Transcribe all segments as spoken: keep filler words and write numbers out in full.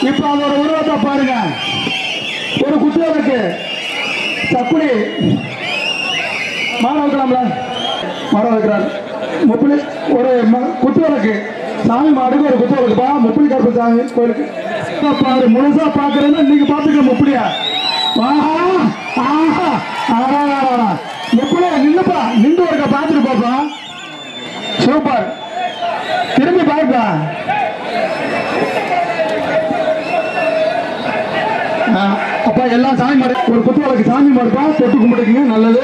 இப்ப அதோட உருவத்தை பாருங்க. ஒரு குத்துவலுக்கு சக்குடி மாட வைக்கலாம்ல, மாட வைக்கிறார் முப்பிலி. ஒரு குத்துவலுக்கு சாமி மாடுக்கு ஒரு குத்துவலுக்குப்பா, முப்பிலி கருப்பு சாமி கோயிலுக்கு பாரு. முழுசா பாக்குறேன்னா நீங்க பாத்துக்க முப்பிலியா. முப்பிலியா நின்னுப்பா, நின்று ஒருக்க பாத்துட்டு போப்பா. சூப்பர், திரும்பி பாருப்பா. அப்பா எல்லாம் சாமி மாடு, ஒரு குத்துவலுக்கு சாமி மாடுப்பா, தொட்டு கும்பிட்டுக்குங்க, நல்லது.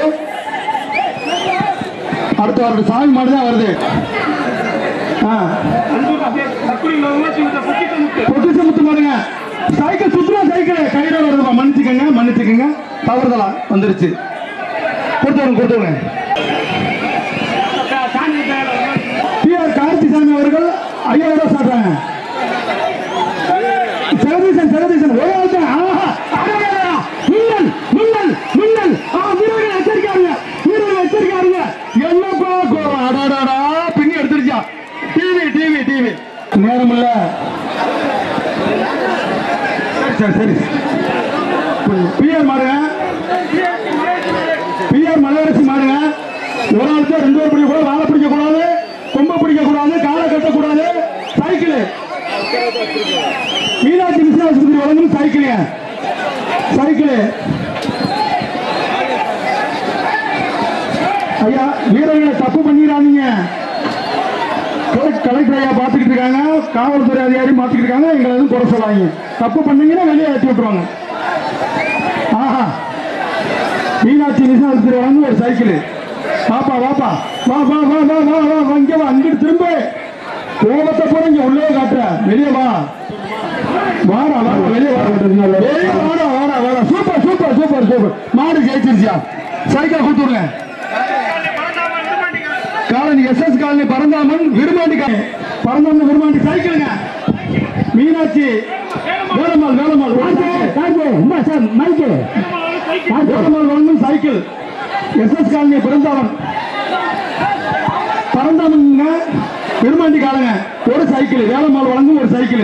அடுத்த வாரம் சாமி மாடு தான் வருது. பொக்கிஷ முத்து மாடுங்க. சைக்கிள் சுற்றுலா சைக்கிள் கையில வருதுமா, மன்னிச்சுக்கங்க மன்னிச்சுக்கங்க, தவறுதலா வந்துருச்சு. கொடுத்தவங்க கொடுத்தவங்க பி ஆர் கார்த்திசாமி அவர்கள் ஐயாயிரம் ரூபாய் சாப்பிட்டாங்க. ஜெகதீசன் ஜெகதீசன் ஒரே மின்னல் மின்னல் மின்னல். வீரர்கள் எச்சரிக்காருங்க, வீரர்கள் எச்சரிக்காருங்க. என்னப்பா அடாடாடா பின்னி எடுத்துருச்சா. டிவி டிவி டிவி நேரம் இல்ல. சரி சரி பிஆர் மாடுங்க, பிஆர் மலையரசி மாடுங்க. ஒரு ஆளுக்கு ரெண்டு பேர் பிடிக்க கூடாது, வாழை பிடிக்க கூடாது, கொம்பை பிடிக்க கூடாது, காலை கட்டக்கூடாது. சைக்கிள் மீனாட்சி விஸ்வாசபுரி வழங்கும் சைக்கிள் சைக்கிள். ஐயா வீரர்களை தப்பு பண்ணிடாதீங்க. கலெக்டர் ஐயா பாத்துக்கிட்டு இருக்காங்க, காவல்துறை அதிகாரி பாத்துக்கிட்டு இருக்காங்க. எங்களை எதுவும் குறை சொல்லாங்க. தப்பு பண்ணீங்கன்னா வெளியே ஏற்றி விட்டுருவாங்க. ஆஹா மீனாட்சி விஸ்வாசபுரி வழங்கும் ஒரு சைக்கிள். வாப்பா வாப்பா வா வா வா வா வா வா இங்க வா, அங்கிட்டு திரும்ப. கோபத்தை போற இங்க உள்ளே காட்டுற, வெளியே வா. வாடா வாடா வெளியே வாடா வாடா வாடா வாடா. Super super super super. மாடு ஜெயிச்சிருச்சியா. சைக்கிள் கொடுத்துருங்க. Colony S S colony Paranthaman Virumandi, Paranthaman Virumandi சைக்கிளுங்க. மீனாட்சி வேலம்மாள் வேலம்மாள் மைக்கு வேலம்மாள் வழங்கும் cycle. S S colony Paranthaman Paranthaman Virumandi காலங்க ஒரு சைக்கிள். வேலம்மாள் வழங்கும் ஒரு சைக்கிள்.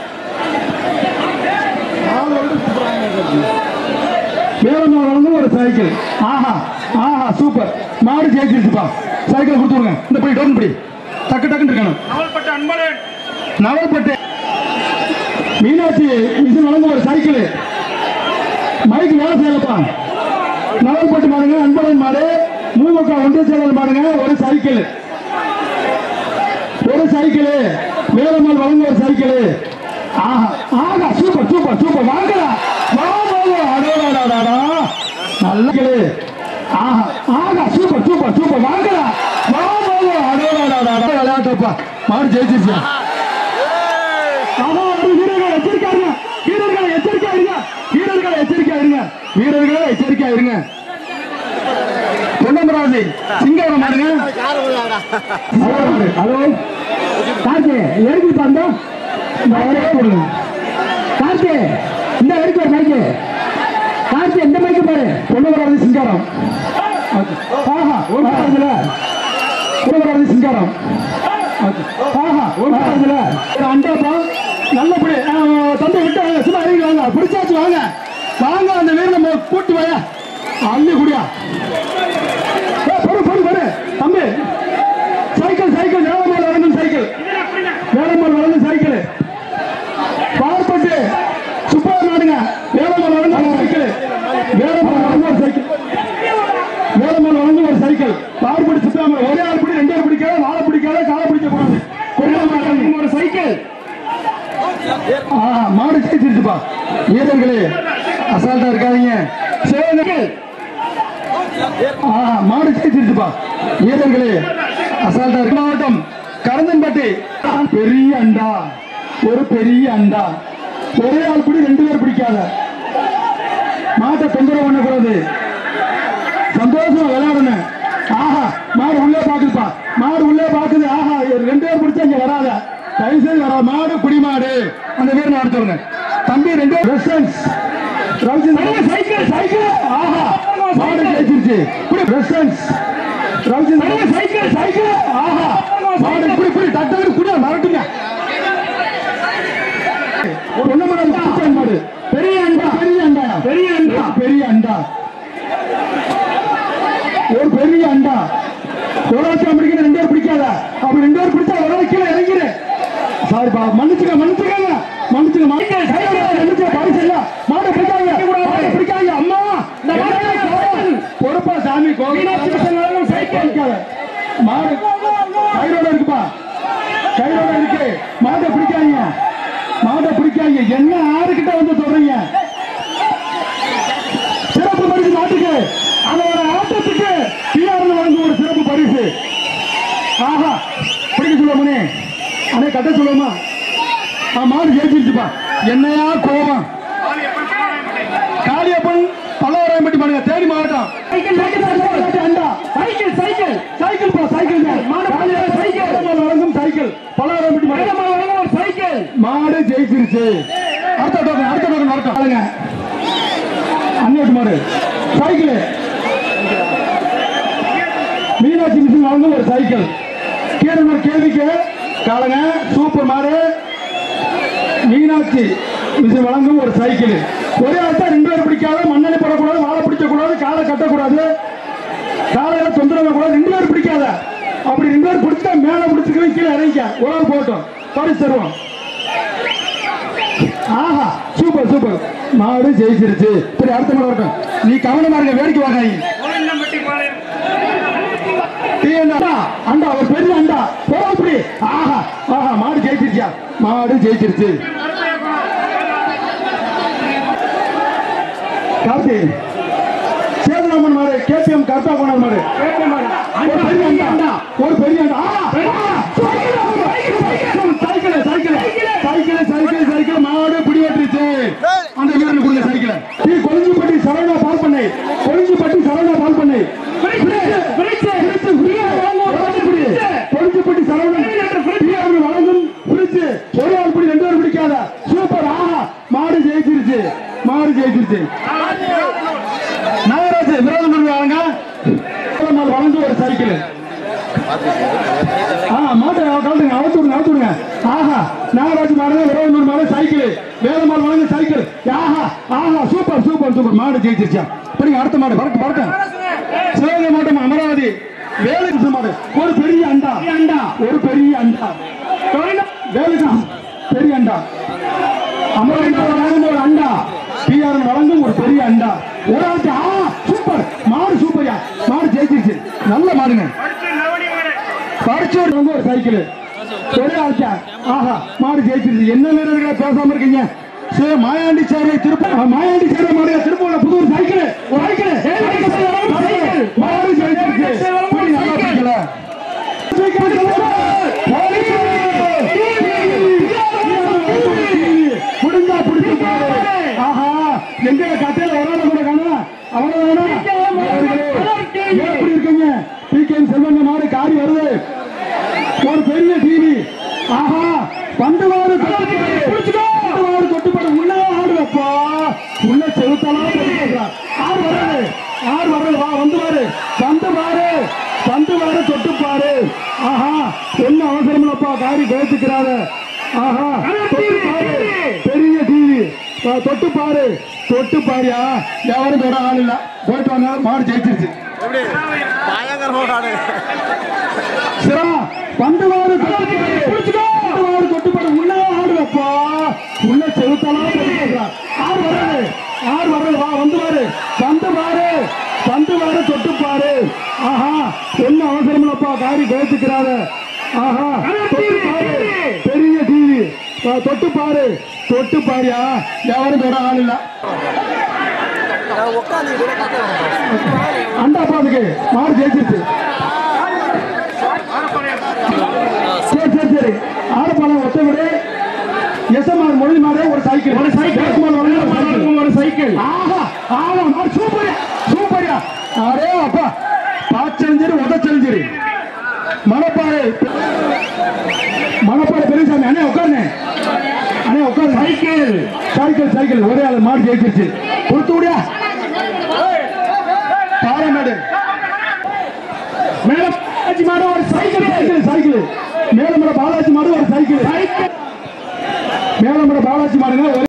வேலம்மாள் வழங்கும் ஒரு சைக்கிள். ஆஹா ஆஹா சூப்பர். மாடு ஜெயிச்சிருச்சுப்பா. சைக்கிள் கொடுத்துருங்க. இந்த படி டோன் படி டக்கு டக்குன்னு இருக்கணும். நவல்பட்டு மீனாட்சி மிஷின் வழங்கும் ஒரு சைக்கிள். மைக்கு வேலை செய்யலப்பா. நவல்பட்டு மாடுங்க, அன்பழகன் மாடு, மூமுக ஒன்றிய செயலர் மாடுங்க ஒரு சைக்கிள். ஒரு சைக்கிள். வேலம்மாள் வழங்கும் ஒரு சைக்கிள். ஆஹா ஆஹா சூப்பர் சூப்பர் சூப்பர். வாங்கடா அடோடாடாடா நல்ல. ஆஹா ஆஹா சூப்பர் சூப்பர் சூப்பர். வாங்கடா அடோடாடாடா விளையாட்டப்பா. மாடு ஜெயிச்சிருச்சு. வீரர்கள் எச்சரிக்கை இருங்க, வீரர்களை எச்சரிக்கை இருங்க, வீரர்களை எச்சரிக்கை இருங்க, வீரர்களை எச்சரிக்கை இருங்க. பொன்னமராஜி சிங்காரம் மாடுங்க. ஹலோ கார்த்தி எடுத்து பாருங்க. கார்த்தி இந்த எடுக்க மைக்கு. கார்த்தி எந்த மைக்கு பாரு. பொன்னமராஜி சிங்காரம். ஆஹா ஒரு காலத்துல பொன்னமராஜி சிங்காரம். ஆஹா ஒரு காலத்துல ஒரு அண்டாப்பா நல்லபடி. தந்தை விட்டு சும்மா இறங்கி வாங்க, பிடிச்சாச்சு வாங்க வாங்க. அந்த வீரர் நம்ம கூட்டு வாயா, அள்ளி குடியா. பொறு பொறு பொறு தம்பி. சைக்கிள் சைக்கிள் வேலம்மாள் வழங்கும் சைக்கிள். வேலம்மாள் வழங்கும் சைக்கிள். பார்ப்பட்டு சுப்பா நாடுங்க. வேலம்மாள் வழங்கும் சைக்கிள். வேலம்மாள் வழங்கும் ஒரு சைக்கிள். வேலம்மாள் வழங்கும் ஒரு சைக்கிள். பார்ப்பட்டு சுத்தாம ஒரே ஆள் பிடி, ரெண்டு ஆள் பிடிக்காத, வாழை பிடிக்காத, காலை பிடிக்க கூடாது. ஒரு சைக்கிள். மாடு ஜெயிச்சிருச்சுப்பா. வீரர்களே அசால்ட்டா இருக்காதீங்க. மாடு ஜெயிச்சிருச்சுப்பா. வீரர்களே அசால்ட்டா இருக்க. மாவட்டம் கரந்தன்பட்டி பெரிய அண்டா, ஒரு பெரிய அண்டா. ஒரே ஆள் பிடி, ரெண்டு பேர் பிடிக்காத. மாட்டை தொந்தரவு பண்ணக்கூடாது. சந்தோஷமா விளையாடணும். ஆஹா மாடு உள்ளே பாக்குதுப்பா. மாடு உள்ளே பாக்குது. ஆஹா ரெண்டு பேர் பிடிச்சா இங்க வராத, தயவுசெய்து வர. மாடு குடி மாடு. அந்த வீரர் நடத்துவங்க தம்பி. ரெண்டு சைக்கிள் சைக்கிள். ஆஹா மாடு ஜெயிச்சிருச்சு. Cycle cycle. ஆஹா மாடு குடி குடி டக்கு குடியா மறட்டுங்க. மாடு பெரிய அண்டா பெரிய அண்டா பெரிய அண்டா பெரிய அண்டா ஒரு பெரிய அண்டா ஒரு பிடிக்க ரெண்டு பேர் பிடிக்காத அப்படி ரெண்டு பேர் பிடிச்சா ஒரு கீழே இறங்கிடு சாரிப்பா மன்னிச்சுக்க மன்னிச்சுக்காங்க மன்னிச்சுக்க மன்னிச்சுக்க பாரிசு இல்ல மாட்டை பிடிக்காங்க மாட்டை பிடிக்காங்க அம்மா பொறுப்பா சாமி கோவில் சைக்கிள் மாடு கைரோட இருக்குப்பா கைரோட இருக்கு மாட்டை பிடிக்காங்க மாட்டை பிடிக்காங்க என்ன ஆறுகிட்ட வந்து சொல்றீங்க சிறப்பு பரிசு நாட்டுக்கு அதோட ஆட்டத்துக்கு பிஆர்ல வழங்கும் ஒரு சிறப்பு பரிசு ஆஹா பிடிக்க சொல்லுவோமே அதே கட்ட சொல்லுவோமா மாடு ஜெயிச்சிருச்சுப்பா என்னையா கோபம் காளியப்பன் பல்லவராயம்பட்டி மாடுங்க தேனி மாவட்டம் அண்டா சைக்கிள் சைக்கிள் சைக்கிள் போ சைக்கிள் சைக்கிள் வழங்கும் சைக்கிள் பல்லவராயம்பட்டி மாடு வழங்கும் ஒரு சைக்கிள் மாடு ஜெயிச்சிருச்சு அடுத்த டோக்கன் அடுத்த டோக்கன் வரட்டும் அந்நியட்டு மாடு சைக்கிள் மீனாட்சி மிஷின் வழங்கும் ஒரு சைக்கிள் கேளுங்க கேள்விக்கு காலங்க சூப்பர் மாடு மீனாட்சி மிஷின் வழங்கும் ஒரு சைக்கிள் ஒரே ஆட்டா ரெண்டு பேர் பிடிக்காத மண்ணெண்ணை போடக்கூடாது வாழை பிடிக்கக்கூடாது காலை கட்டக்கூடாது காலையில தொந்தரவு கூடாது ரெண்டு பேர் பிடிக்காத அப்படி ரெண்டு பேர் பிடிச்சா மேல பிடிச்சிக்க கீழே இறங்கிக்க ஒரு ஆள் போட்டோம் பரிசு தருவோம் ஆஹா சூப்பர் சூப்பர் மாடு ஜெயிச்சிருச்சு சரி அடுத்த மாடு வரட்டும் நீ கவனமா இருக்க வேடிக்கை வாங்க அண்டா ஒரு பெரிய அண்டா போடி ஆஹா ஆஹா மாடு ஜெயிச்சிருச்சா மாடு ஜெயிச்சிருச்சு கார்த்தி சேதுராமன் மாடு கேபிஎம் கர்த்தா போன மாடு ஒரு பெரிய அண்டா ஒரு பெரிய அண்டா cycle cycle cycle cycle cycle மாடு பிடிவட்டுருச்சு அந்த வீரன் கொடுங்க சைக்கிள் நீ கொளிஞ்சிப்பட்டி சரவணா பால் பண்ணை கொளிஞ்சிப்பட்டி சரவணா பால் பண்ணை கொளிஞ்சிப்பட்டி சரவணன் வழங்கும் பிடிச்சு ஒரு ஆள் பிடி ரெண்டு பேர் பிடிக்காத சூப்பர் ஆஹா மாடு ஜெயிச்சிருச்சு மாடு ஜெயிச்சிருச்சு நாகராஜ் விரோதம் வாங்க வளர்ந்து ஒரு சைக்கிள் மாட்டை கலந்துங்க அவுத்துடுங்க அவுத்துடுங்க ஆஹா நாகராஜ் மாடு விரோதம் மாடு சைக்கிள் வேலம்மாள் வழங்க சைக்கிள் ஆஹா ஆஹா சூப்பர் சூப்பர் சூப்பர் மாடு ஜெயிச்சிருச்சா படிங்க அடுத்த மாடு வரட்டும் வரட்டும் சிவகங்கை மாவட்டம் அமராவதி வேலுக்கு மாடு ஒரு பெரிய அண்டா அண்டா ஒரு பெரிய அண்டா வேலுக்கு பெரிய அண்டா அமராவதி ஒரு அண்டா பிஆர் வழங்கும் ஒரு பெரிய அண்டா ஒரு ஆட்டா சூப்பர் மாடு சூப்பர்யா மாடு ஜெயிச்சிருச்சு நல்ல மாடுங்க பரிச்சோடு ஒரு சைக்கிள் ஒரே ஆட்டா ஆஹா மாடு ஜெயிச்சிருச்சு என்ன வீரர்களை பேசாம இருக்கீங்க மாயாண்டி சேவை திருப்ப மாயாண்டி சேவை மாடு திருப்பூர்ல புது ஒரு சைக்கிள் ஒரு சைக்கிள் மாடு ஜெயிச்சிருச்சு முடிஞ்சா பிடிச்சு ஆஹா எங்க கட்டையில வராத கூட காணும் அவ்வளவு எப்படி இருக்கீங்க பி கே செல்வங்க மாடு காரி வருது ஒரு பெரிய டிவி ஆஹா பண்டுவாறு பண்டுவாறு கொட்டுப்பாடு உள்ள ஆடுவப்பா உள்ள செலுத்தலாம் ஆறு வர்றது ஆறு வர்றது வா வந்து பாரு வந்து பாரு வந்து பாரு தொட்டுப்பாரு ஆஹா என்ன அவசரம் இல்லப்பா காரி பேசிக்கிறாத ஆஹா பெரிய டிவி தொட்டு பாரு தொட்டு பாரியா யாரும் தொட ஆள் இல்ல போயிட்டு வாங்க மாடு ஜெயிச்சிருச்சு பண்டுவாறு பண்டுவாறு தொட்டுப்பாடு உள்ள ஆடுவப்பா உள்ள செலுத்தலாம் ஆறு வர்றது ஆறு வர்றது வா வந்து பாரு வந்து பாரு வந்து பாரு தொட்டு பாரு ஆஹா என்ன அவசரம் இல்லப்பா காரி பேசிக்கிறாத ஆஹா பெரிய டிவி தொட்டு பாரு தொட்டு பாரியா யாரும் தொட ஆள் இல்ல அண்டா பாதுக்கு மாடு ஜெயிச்சிருச்சு சரி சரி சரி ஆடப்பாளம் ஒத்த விடு எஸ்எம்ஆர் மொழி மாடு ஒரு சைக்கிள் ஒரு சைக்கிள் ஒரு சைக்கிள் ஆஹா ஆமா மாடு சூப்பர் சூப்பர்யா அரே அப்பா பாச்செஞ்சரி உதச்செஞ்சரி மணப்பாறை மணப்பாறை பெரியசாமி அண்ணே உட்காருங்க அண்ணே உட்காரு சைக்கிள் சைக்கிள் சைக்கிள் ஒரே ஆள் மாடு ஜெயிச்சிருச்சு கொடுத்து விடியா பாலமேடு மேடம் மாடு ஒரு சைக்கிள் சைக்கிள் சைக்கிள் மேலும் பாலாஜி மாடு ஒரு சைக்கிள் மேலமட பாலாஜி மாடுங்க.